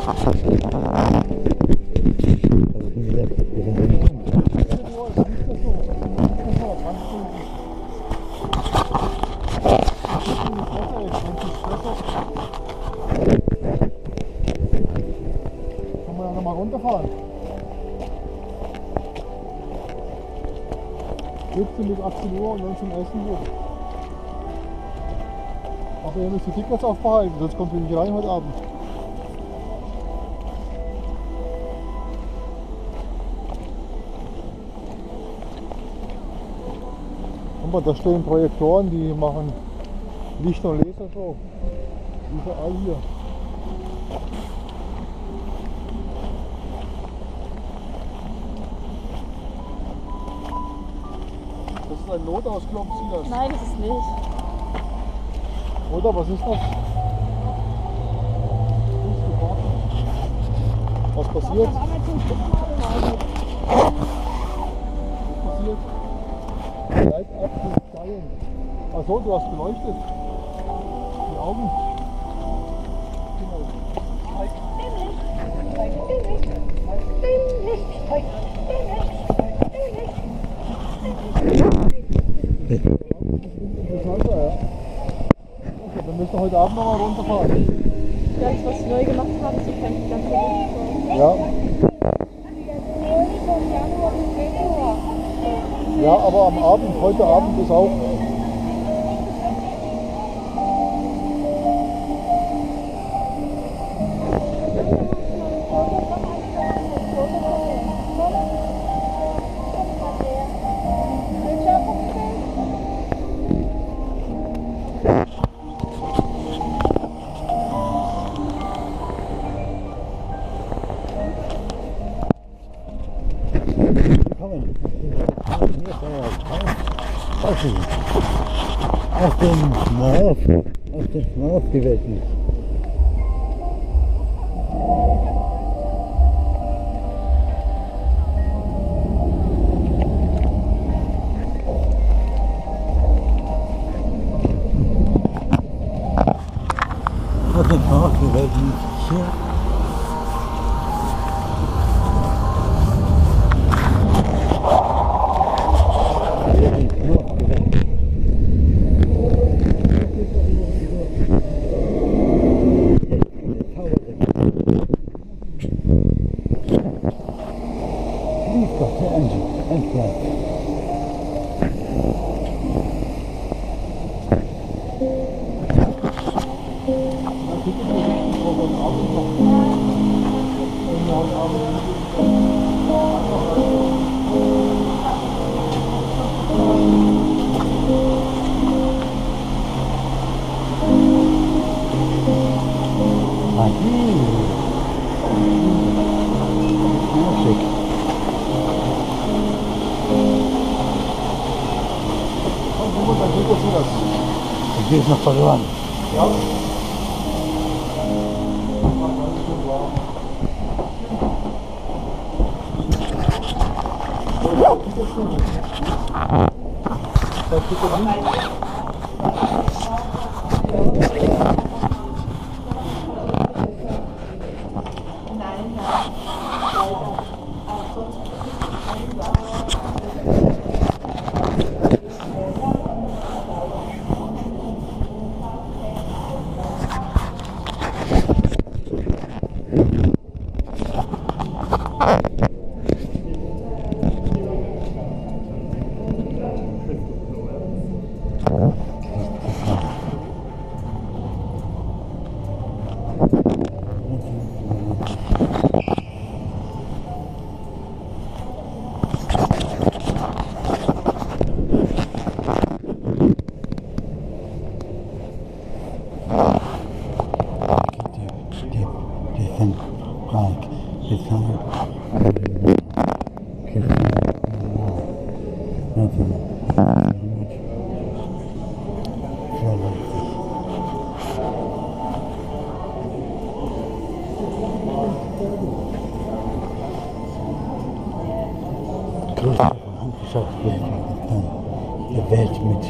Kann man ja nochmal runterfahren. 17 bis 18 Uhr und dann zum Essen hoch. Aber ihr müsst die Tickets aufbehalten, sonst kommt ihr nicht rein heute Abend. Guck mal, da stehen Projektoren, die machen Licht- und Lasershow. Überall hier. Das ist ein Notausklopf, Sie das? Nein, das ist nicht. Oder was ist das? Was passiert? Was passiert? Bleib ab, du Stein. Achso, du hast beleuchtet. Die Augen. Interessanter, ja. Okay, dann müsst ihr heute Abend noch mal runterfahren. Das, was wir neu gemacht haben, so kann ich ganz gut. Ja. Ja, aber am Abend, heute Abend ist auch. Auf den Schmauf gewesen. Auf den Schmauf gewesen. Hier. Du gehst noch verloren. Ja. Der Welt mit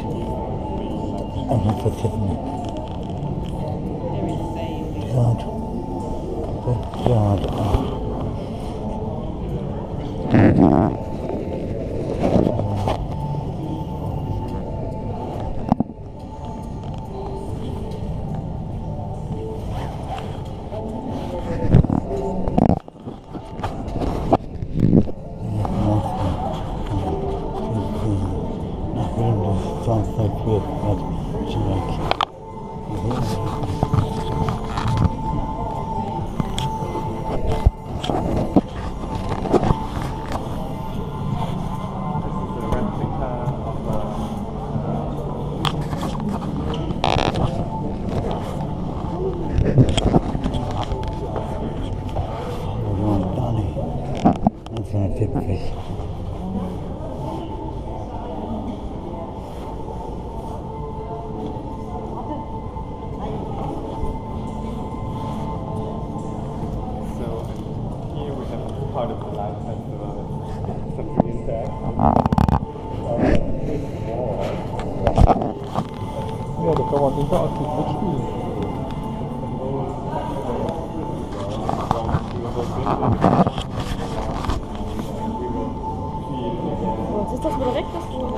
anderen Facetten. Gerade Part of the live festival, something interactive. Ja, da kann man interaktiv mitspielen. Jetzt ist das wieder weg, das Ding.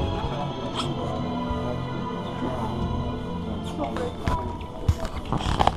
Thank you.